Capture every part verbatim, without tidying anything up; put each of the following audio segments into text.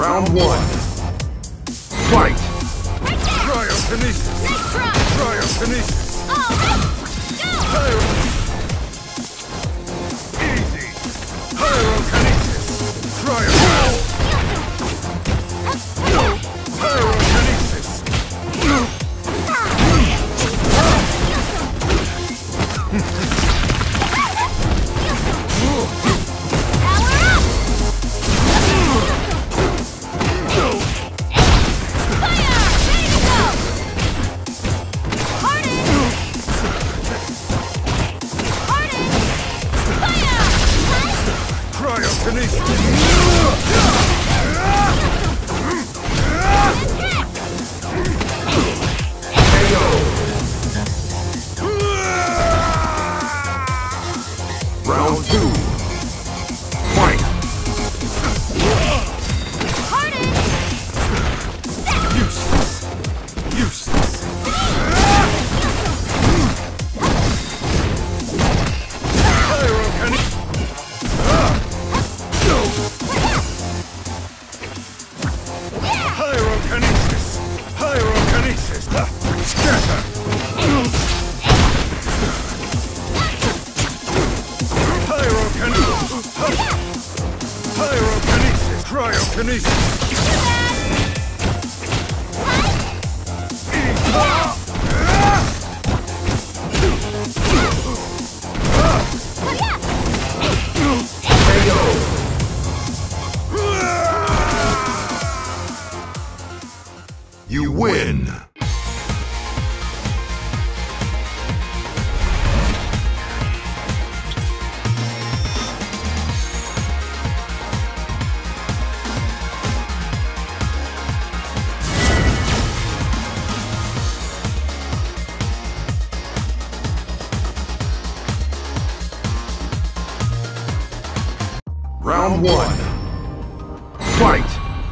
Round one. Fight! Cryokinesis! Nice try! Cryokinesis! All right! Go! Pyro... Easy! Pyrokinesis! Cryo... Pyrokinesis! Round two. Fight! Useless! Useless! Pyrokinesis! Pyrokinesis! Scatter! Pyrokinesis! Pyrokinesis! Cryokinesis! You win! Round one. Fight!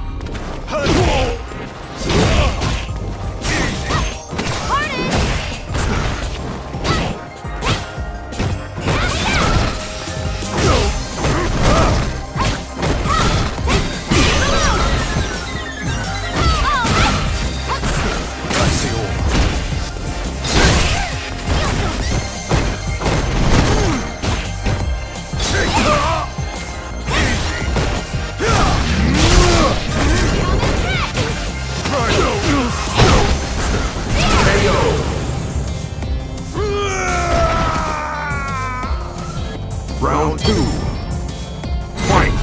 Round two. Fight!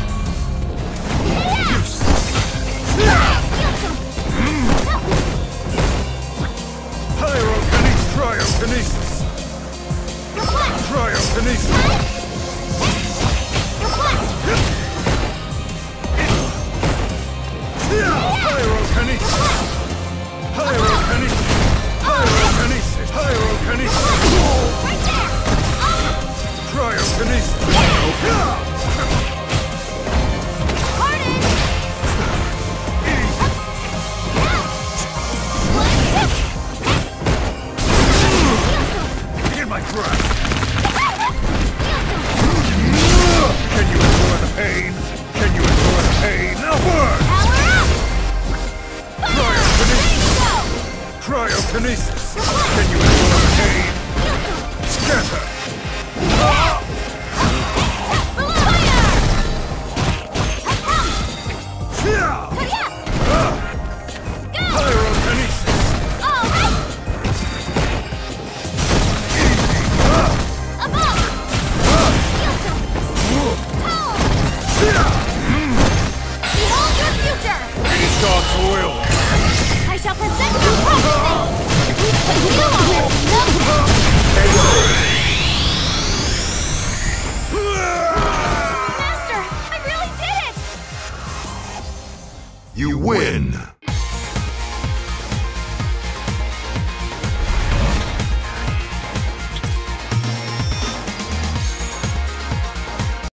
Pyrokinesis! Cryokinesis! Cryokinesis! Pyrokinesis! Pyrokinesis! Pyrokinesis! Pyrokinesis! Cryokinesis! Begin my crash! Can you endure the pain? Can you endure the pain? Now burn! Cryokinesis! Cryokinesis! Can you endure the pain? Scatter! I shall present you properly! You are Master, I really did it! You win!